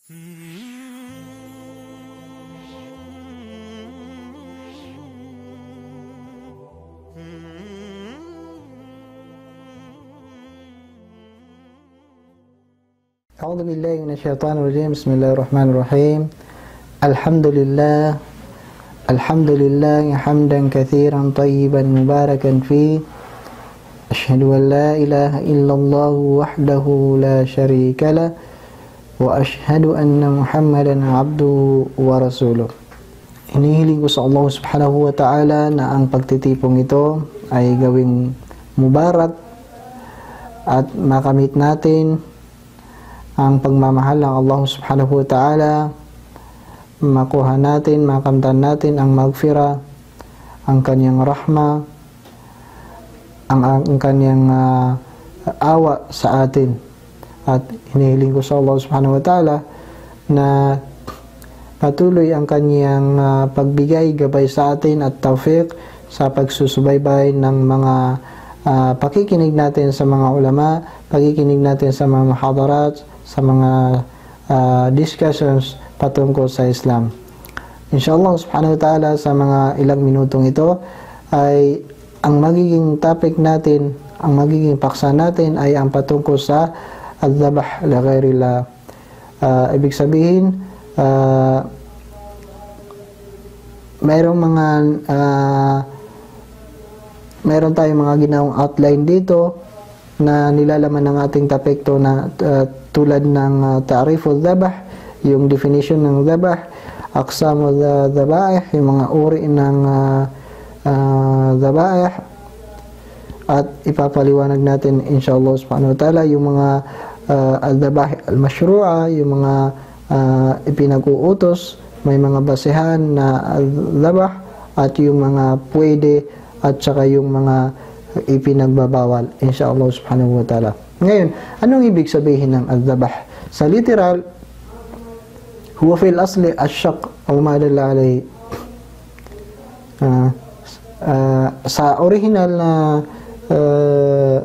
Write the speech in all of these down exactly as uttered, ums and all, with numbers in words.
أعوذ بالله من الشيطان الرجيم. بسم الله الرحمن الرحيم. الحمد لله الحمد لله حمدا كثيرا طيبا مباركا فيه. أشهد أن لا إله إلا الله وحده لا شريك له وأشهد أن محمدا عبده ورسوله. Hinihiling ko sa Allah subhanahu wa ta'ala na ang pagtitipong ito ay gawing mubarak at makamit natin ang pagmamahal ng Allah subhanahu wa ta'ala, makuha natin, makamtan natin ang magfira, ang kanyang rahma, ang, ang kanyang uh, awa sa atin. At hinihiling ko sa Allah subhanahu wa ta'ala na patuloy ang kanyang uh, pagbigay, gabay sa atin at tawfiq sa pagsusubaybay ng mga uh, pakikinig natin sa mga ulama, pakikinig natin sa mga muhadarat, sa mga uh, discussions patungkol sa Islam. Inshallah subhanahu wa ta'ala, sa mga ilang minutong ito ay ang magiging topic natin, ang magiging paksa natin ay ang patungkol sa al-dhabh li ghairillah. Uh, ibig sabihin, uh, mayroong mga uh, mayroon tayong mga ginawang outline dito na nilalaman ng ating topic to na uh, tulad ng uh, ta'riful dhabh, yung definition ng dhabh, aqsamul dhabaih, yung mga uri ng uh, uh, dhabaih, at ipapaliwanag natin inshallah subhanahu wa ta'ala yung mga uh, al-dhabaih al-mashru'a, yung mga uh, ipinag-uutos, may mga basehan na al-dhabh, at yung mga pwede at saka yung mga ipinagbabawal inshallah subhanahu wa ta'ala. Ngayon, anong ibig sabihin ng al-dhabh? Sa literal, huwa fil asli ash-shaq o ma dalla alayhi. Uh, uh, sa original na uh,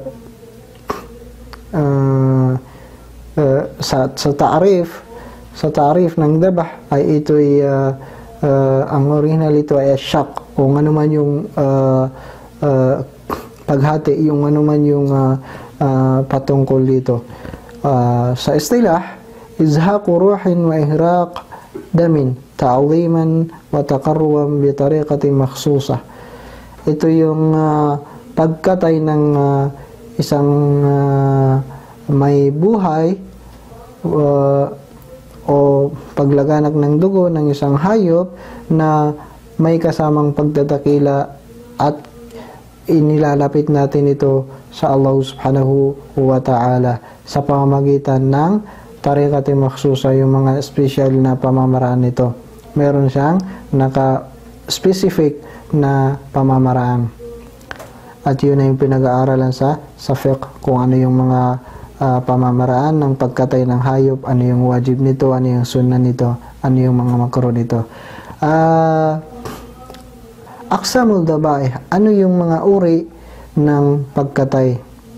uh, uh, sa sa ta'rif, sa ta'rif ng dhabh ay ito'y uh, uh, ang original ito ay ash-shaq, kung ano man yung uh, uh, paghati, yung ano man yung uh, uh, patungkol dito. Uh, sa istilah, izhaqu ruhin wa ihraq damin ta'ziman wa taqarruban bi tariqatin makhsusah. Ito yung uh, pagkatay ng uh, isang uh, may buhay uh, o paglaganap ng dugo ng isang hayop na may kasamang pagdadakila, at inilalapit natin ito sa Allah subhanahu wa ta'ala sa pamamagitan ng tariqatin makhsusa, yung mga special na pamamaraan nito. Meron siyang naka-specific na pamamaraan. At yun na yung pinag-aaralan sa, sa fiqh, kung ano yung mga uh, pamamaraan ng pagkatay ng hayop, ano yung wajib nito, ano yung sunnah nito, ano yung mga makruh nito. Ah... Uh, Aqsamul dhabaih, ano yung mga uri ng pagkatay?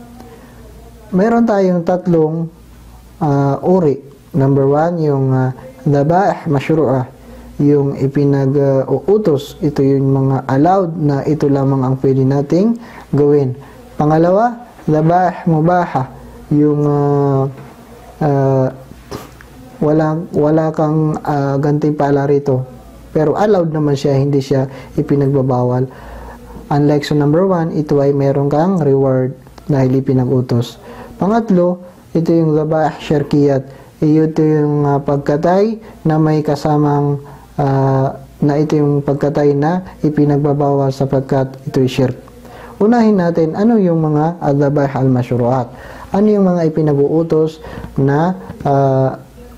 Meron tayong tatlong uh, uri. Number one, yung uh, dhabaih mashru'ah, yung ipinag-uutos, uh, ito yung mga allowed na ito lamang ang pwede nating gawin. Pangalawa, dhabaih mubaha, yung uh, uh, wala, wala kang uh, gantimpala rito, pero allowed naman siya, hindi siya ipinagbabawal. Unlike sa number one, ito ay meron kang reward dahil ipinag-utos. Pangatlo, ito yung dhabaih syirkiyat. Ito yung uh, pagkatay na may kasamang uh, na ito yung pagkatay na ipinagbabawal sapagkat ito ay shirk. Unahin natin, ano yung mga al-dhabaih al-mashru'at? Ano yung mga ipinag-uutos na uh,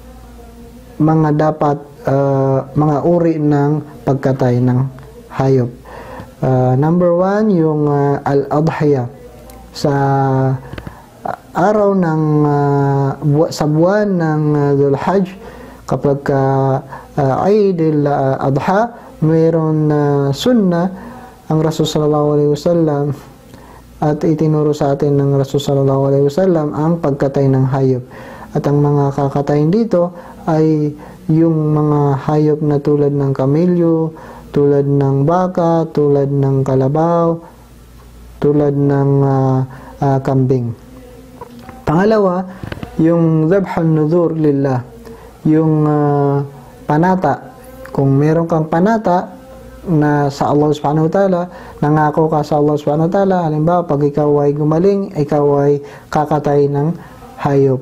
mga dapat Uh, mga uri ng pagkatay ng hayop. Uh, number one, yung uh, al-adhiya. Sa uh, araw ng uh, bu sa buwan ng uh, Dhul Hajj, kapag uh, uh, Eid al-Adha, mayroon uh, sunnah ang Rasul sallallahu alaihi wasallam, at itinuro sa atin ng Rasul sallallahu alaihi wasallam ang pagkatay ng hayop. At ang mga kakatayin dito ay yung mga hayop na tulad ng kamelyo, tulad ng baka, tulad ng kalabaw, tulad ng uh, uh, kambing. Pangalawa, yung dhabhun nudhur lillah, yung uh, panata. Kung meron kang panata na sa Allah subhanahu wa ta'ala, nangako ka sa Allah subhanahu wa ta'ala, halimbawa pag ikaw ay gumaling, ikaw ay kakatay ng hayop.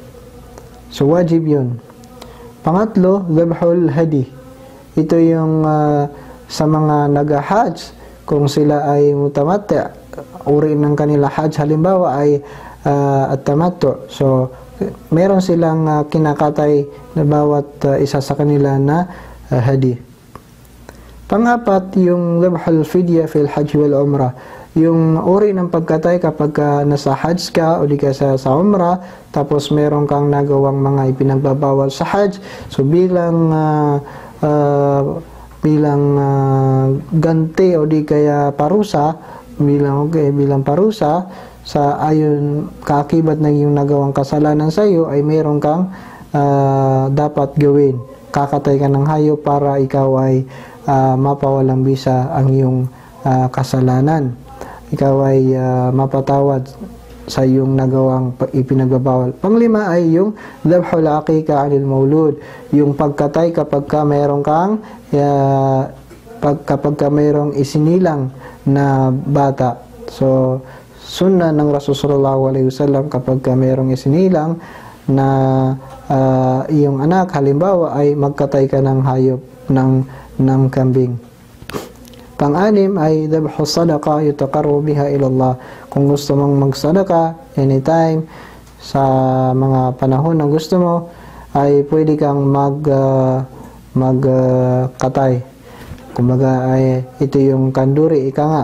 So wajib yun. Pangatlo, dhabhul hadi. Ito yung uh, sa mga nag-hajj, kung sila ay mutamatti, uri ng kanila hajj halimbawa ay uh, at-tamattu. So meron silang uh, kinakatay na bawat uh, isa sa kanila na uh, hadi. Pangapat, yung dhabhul fidya fil hajj wal umrah. Yung uri ng pagkatay kapag uh, nasa hajj ka o di ka sa, sa umrah, tapos meron kang nagawang mga ipinagbabawal sa hajj. So bilang uh, uh, bilang uh, ganti o di kaya parusa, bilang okay, bilang parusa sa ayon kaakibat ng yung nagawang kasalanan sa iyo, ay meron kang uh, dapat gawin. Kakatay ka ng hayop para ikaw ay uh, mapawalang bisa ang iyong uh, kasalanan. Ikaw ay uh, mapatawad sa iyong nagawang ipinagbabawal. Panglima ay yung dhabhul aqiqa anil maulud, yung pagkatay kapag ka mayroon kang uh, pag, kapag ka mayroong isinilang na bata. So sunna ng Rasul sallallahu alaihi wasallam, kapag ka mayroong isinilang na uh, iyong anak halimbawa, ay magkatay ka ng hayop ng ng kambing. Pang-anim ay dhabhu sadaqa yutaqarrabu biha ila Allah. Kung gusto mong magsadaka anytime sa mga panahon na gusto mo, ay pwede kang mag uh, magkatay. Uh, Kumbaga ay ito yung kanduri, ika nga.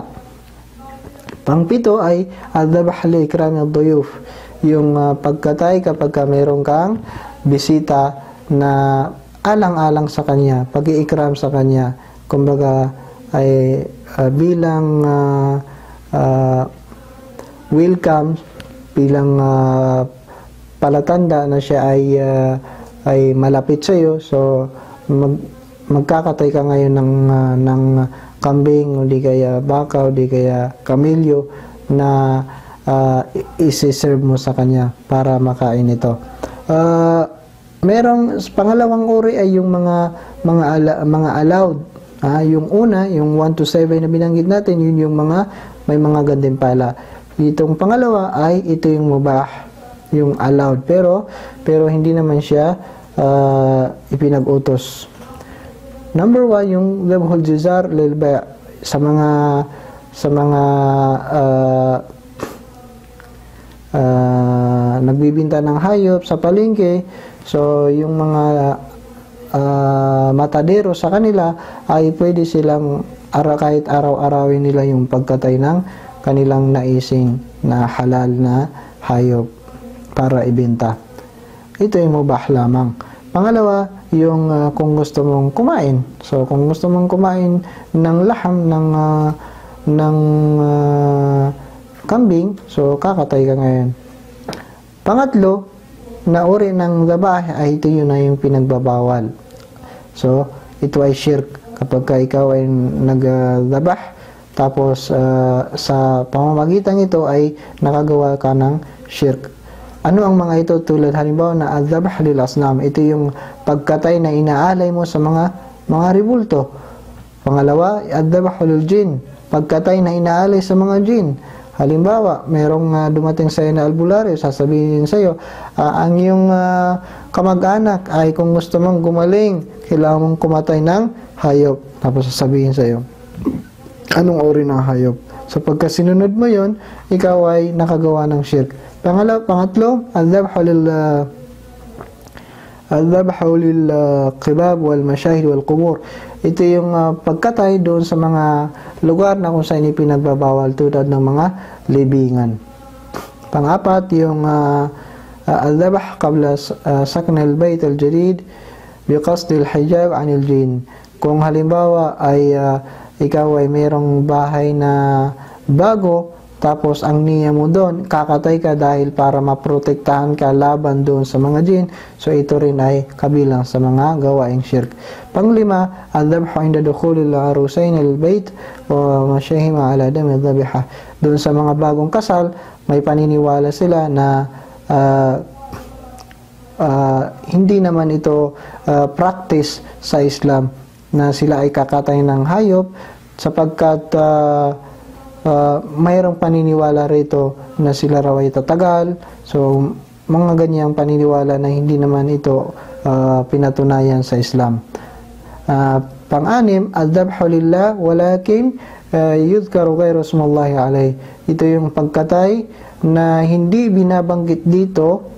Pang-pito ay ad-dhabh li ikram ad-duyuf, yung uh, pagkatay kapag ka meron kang bisita na alang-alang sa kanya, pag-iikram sa kanya. Kumbaga ay uh, bilang uh, uh, welcome, bilang uh, palatanda na siya ay uh, ay malapit sa iyo. So mag, magkakatay ka ngayon ng uh, ng kambing o di kaya baka o di kaya kamelyo na uh, isi-serve mo sa kanya para makain ito. Uh, merong pangalawang uri ay yung mga mga ala, mga allowed. Ah, yung una, yung one to seven na binanggit natin, yun yung mga may mga gantimpala. Itong pangalawa ay ito yung mubah, yung allowed, pero pero hindi naman siya uh, ipinag-utos. Number one, yung dhabhul jizar lil bay', sa mga sa mga uh, uh, nagbibinta ng hayop sa palengke. So yung mga Uh, matadero sa kanila ay pwede silang ara, kahit araw-arawin nila yung pagkatay ng kanilang naising na halal na hayop para ibenta. Ito yung mubah lamang. Pangalawa, yung uh, kung gusto mong kumain. So kung gusto mong kumain ng laham ng uh, ng uh, kambing, so kakatay ka ngayon. Pangatlo, na uri ng dhabah ay ito yun na yung pinagbabawal. So ito ay shirk kapag ka ikaw ay nagdhabah, tapos uh, sa pamamagitan ito ay nakagawa ka ng shirk. Ano ang mga ito? Tulad halimbawa na ad-dhabh lil asnam, ito yung pagkatay na inaalay mo sa mga mga ribulto. Pangalawa, ad-dhabh lil jin, pagkatay na inaalay sa mga jin. Halimbawa, merong uh, dumating sa iyo na albularyo, sasabihin sa iyo, uh, ang iyong uh, kamag-anak ay kung gusto mong gumaling, kailangan mong kumatay ng hayop. Tapos sasabihin sa iyo, anong uri ng hayop? So pagka sinunod mo yon, ikaw ay nakagawa ng shirk. Pangalaw, pangatlo, al-dhabhu lil uh, al-dhabhu lil uh, qibab wal mashahid wal qubur. Ito yung uh, pagkatay doon sa mga lugar na kung saan ipinagbabawal, tulad ng mga libingan. Pangapat, yung uh, uh, al-dhabh qabla uh, sakn al-bayt al-jadid biqasd al-hijab anil jin. Kung halimbawa ay uh, ikaw ay mayroong bahay na bago tapos ang niya mo doon, kakatay ka dahil para maprotektahan ka laban doon sa mga jin, so ito rin ay kabilang sa mga gawaing shirk. Panglima, al-dhabhu inda dukhulil arusain al-bayt wa mashahima ala dami dhabiha. Doon sa mga bagong kasal, may paniniwala sila na uh, uh, hindi naman ito uh, practice sa Islam na sila ay kakatay ng hayop sapagkat uh, Uh, mayroong paniniwala rito na sila raw ay tatagal. So, mga ganyang paniniwala na hindi naman ito uh, pinatunayan sa Islam. Uh, pang-anim, al-dhabhu lillah walakin uh, yudhkaru ghayru ismullahi alayh. Ito yung pagkatay na hindi binabanggit dito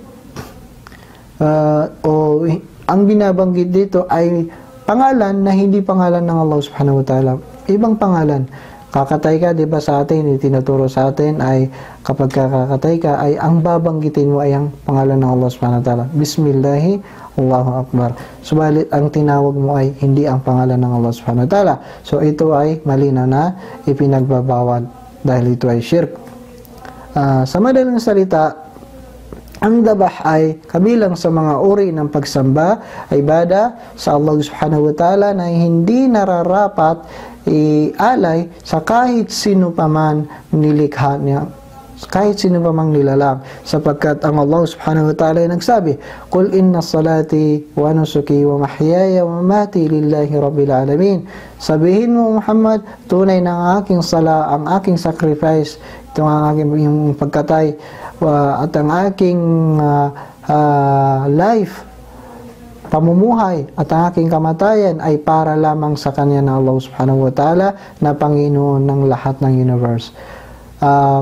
uh, o ang binabanggit dito ay pangalan na hindi pangalan ng Allah subhanahu wa ta'ala. Ibang pangalan. Kakatay ka, di ba sa atin, itinuturo sa atin ay kapag kakatay ka, ay ang babanggitin mo ay ang pangalan ng Allah subhanahu wa ta'ala. Bismillahi, Allahu Akbar. Subalit, ang tinawag mo ay hindi ang pangalan ng Allah subhanahu wa ta'ala. So, ito ay malinaw na ipinagbabawal dahil ito ay shirk. Uh, sa madaling salita, ang dabah ay kabilang sa mga uri ng pagsamba, ibada sa Allah subhanahu wa ta'ala na hindi nararapat ialay sa kahit sino pa man nilikha niya, kahit sino pa mang nilalang, sapagkat ang Allah subhanahu wa ta'ala ay nagsabi, Qul inna salati wa nusuki wa mahyaya wa mamati lillahi rabbil alamin. Sabihin mo, Muhammad, tunay na ang aking sala, ang aking sacrifice, ito ang aking yung pagkatay, uh, at ang aking uh, uh, life, pamumuhay at ang aking kamatayan ay para lamang sa kanya na Allah subhanahu wa ta'ala na Panginoon ng lahat ng universe. Uh,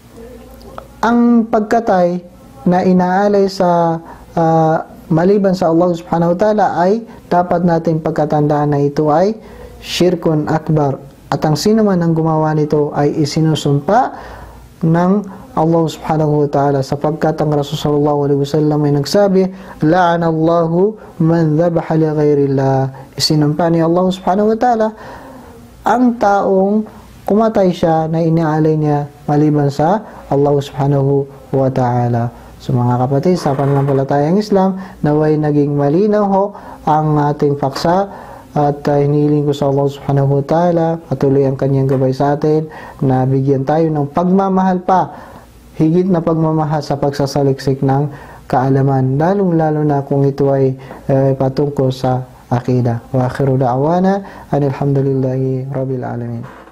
ang pagkatay na inaalay sa uh, maliban sa Allah subhanahu wa ta'ala ay dapat natin pagkatandaan na ito ay shirkun akbar. At ang sino man ang gumawa nito ay isinusumpa ng Allah subhanahu wa ta'ala, sapagkat ang Rasul sallallahu alaihi wasallam ay nagsabi, la'anallahu man dhabaha li ghairillah. Isinumpa ni Allah subhanahu wa ta'ala ang taong kumatay siya na inaalay niya maliban sa Allah subhanahu wa ta'ala. So mga kapatid, sa pananampalatayang Islam, naway naging malinaw ho ang ating paksa. At uh, hinihiling ko sa Allah subhanahu wa ta'ala, patuloy ang kanyang gabay sa atin, na bigyan tayo ng pagmamahal pa, higit na pagmamahal sa pagsasaliksik ng kaalaman, lalong-lalo na kung ito ay uh, patungkol sa akida. Wa akhiru da'wana anil hamdulillahi rabbil alamin.